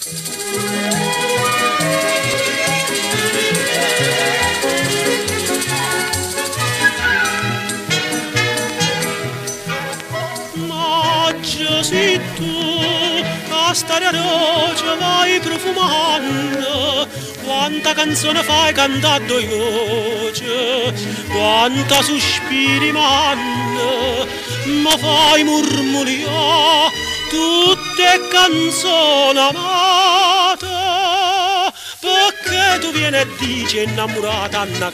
Se tu a stare a roccia vai profumando, quanta canzone fai cantando in voce, quanta sospiri manda, ma fai murmuriare tutte canzoni amate, perché tu vieni e dici innamorata Anna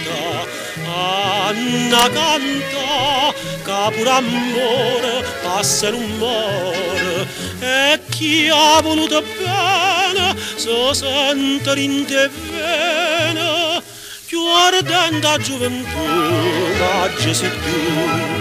canta, che pure amore passa in un mare, e chi ha voluto bene so sente in te vene, più ardente gioventù, ma Gesù tu.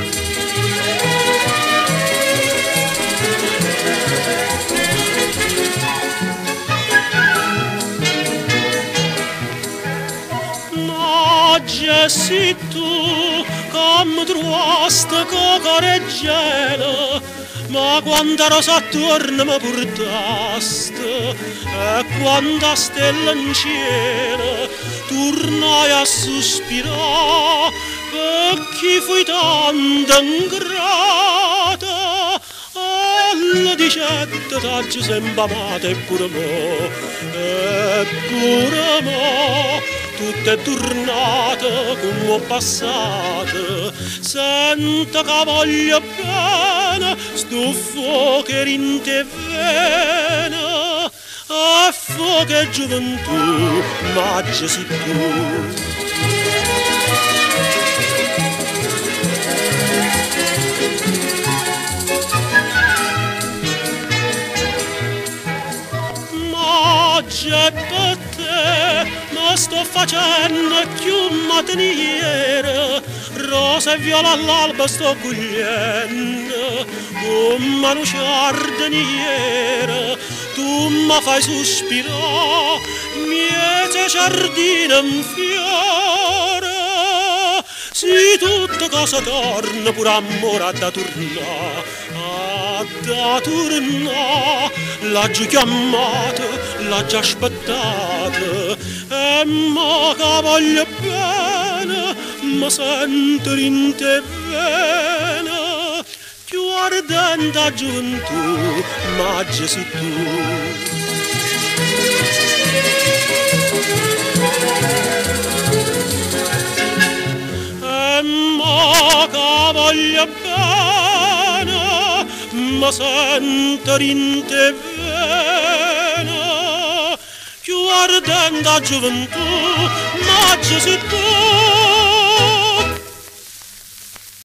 Gesù tu, come trovaste che correggela, ma quanta rosa attorno mi portaste, e quanta stella in cielo, tornai a sospirare, perché fui tanto ingrata, alla dicette t'aggi sempre amata eppure mo, tutte tornate come ho passate, sento che voglio bene, sto fuoco in te vene, a fuoco e gioventù, ma Gesù tu. C'è per te, ma sto facendo più mattiniere, rosa e viola all'alba sto cogliendo, come una giardiniera, tu mi fai sospirare, miete giardino in fiore, se tutte cose torna, pure amore da tornare, l'ha già chiamata, l'ha già aspettata, e ma che voglio bene, ma sento in te vene, più ardente gioventù, ma Gesù tu. E ma che voglio bene, ma sento in te vene, più ardente gioventù, ma Gesù tu.